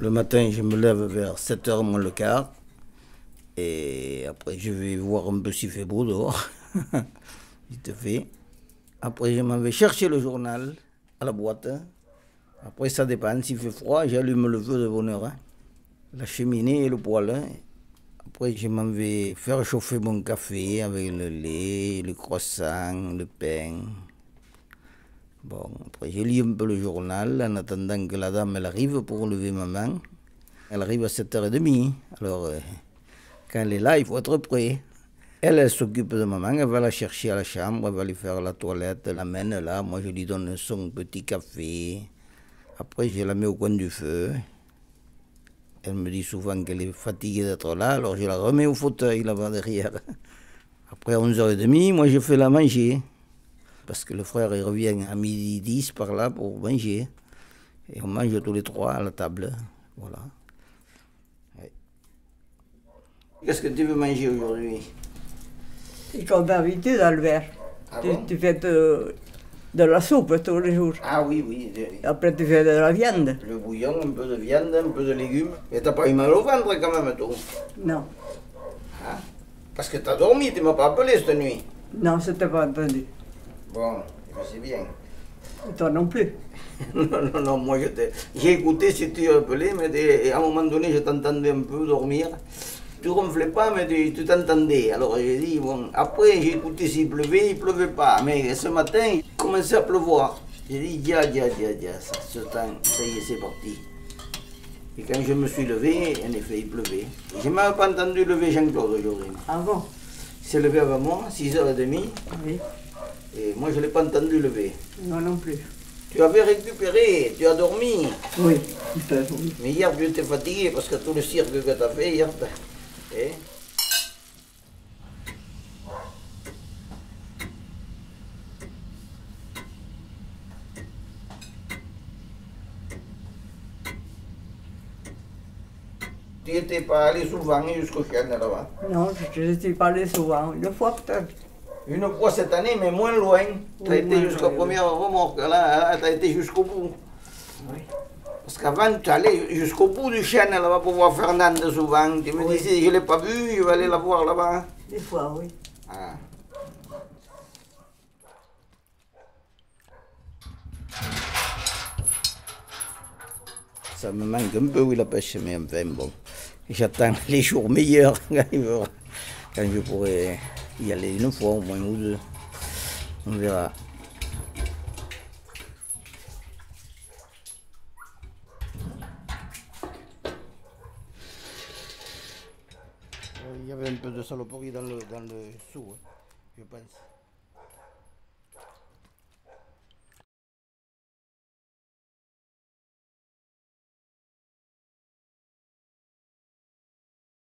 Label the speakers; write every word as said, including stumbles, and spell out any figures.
Speaker 1: Le matin, je me lève vers sept heures moins le quart. Et après, je vais voir un peu s'il fait beau dehors. Vite fait. Après, je m'en vais chercher le journal à la boîte. Après, ça dépend. S'il fait froid, j'allume le feu de bonne heure. Hein. La cheminée et le poêle. Hein. Après, je m'en vais faire chauffer mon café avec le lait, le croissant, le pain. Bon, après, je lis un peu le journal en attendant que la dame elle arrive pour lever maman. Elle arrive à sept heures trente. Alors, euh, quand elle est là, il faut être prêt. Elle, elle s'occupe de maman, elle va la chercher à la chambre, elle va lui faire la toilette, elle l'amène là. Moi, je lui donne son petit café. Après, je la mets au coin du feu. Elle me dit souvent qu'elle est fatiguée d'être là, alors je la remets au fauteuil là-bas derrière. Après, à onze heures trente, moi, je fais la manger. Parce que le frère, il revient à midi dix par là pour manger. Et on mange tous les trois à la table. Voilà. Ouais. Qu'est-ce que tu veux manger aujourd'hui?
Speaker 2: C'est comme d'habitude, Albert.
Speaker 1: Ah
Speaker 2: tu,
Speaker 1: bon?
Speaker 2: tu fais de, de la soupe tous les jours.
Speaker 1: Ah oui, oui.
Speaker 2: Et après, tu fais de la viande.
Speaker 1: Le bouillon, un peu de viande, un peu de légumes. Et t'as pas eu mal au ventre quand même, toi?
Speaker 2: Non.
Speaker 1: Hein? Parce que t'as dormi, tu m'as pas appelé cette nuit.
Speaker 2: Non, je t'ai pas entendu.
Speaker 1: Bon, c'est bien.
Speaker 2: Et toi non plus.
Speaker 1: non, non, non, moi j'ai écouté si tu appelais, mais des, à un moment donné, je t'entendais un peu dormir. Tu ronflais pas, mais tu, tu t'entendais. Alors j'ai dit, bon, après j'ai écouté s'il pleuvait, il pleuvait pas. Mais ce matin, il commençait à pleuvoir. J'ai dit, dia, dia, dia, dia, ça, ce temps, ça y est, c'est parti. Et quand je me suis levé, en effet, il pleuvait. Je ne m'avais pas entendu lever Jean-Claude aujourd'hui.
Speaker 2: Ah bon?
Speaker 1: Il s'est levé avant moi, six heures trente.
Speaker 2: Oui.
Speaker 1: Et moi, je ne l'ai pas entendu lever.
Speaker 2: Moi non plus.
Speaker 1: Tu avais récupéré, tu as dormi.
Speaker 2: Oui, tout à fait.
Speaker 1: Mais hier, tu étais fatigué parce que tout le cirque que tu as fait hier. Eh? Tu n'étais pas allé souvent jusqu'au chêne là-bas?
Speaker 2: Non, je ne suis pas allé souvent. Une fois peut-être.
Speaker 1: Une fois cette année, mais moins loin. Tu as
Speaker 2: Oui,
Speaker 1: été
Speaker 2: moins
Speaker 1: jusqu'à la
Speaker 2: loin,
Speaker 1: première remorque, là, tu as été jusqu'au bout.
Speaker 2: Oui.
Speaker 1: Parce qu'avant, tu allais jusqu'au bout du chêne là-bas pour voir Fernande souvent. Tu me
Speaker 2: Oui.
Speaker 1: disais, je ne l'ai pas vue, je vais aller la voir là-bas.
Speaker 2: Des fois, oui.
Speaker 1: Ah. Ça me manque un peu, oui, la pêche, mais enfin, bon. J'attends les jours meilleurs quand, quand je pourrai y aller une fois, au moins ou deux. On verra. Il y avait un peu de saloperie dans le, dans le seau, hein, je pense.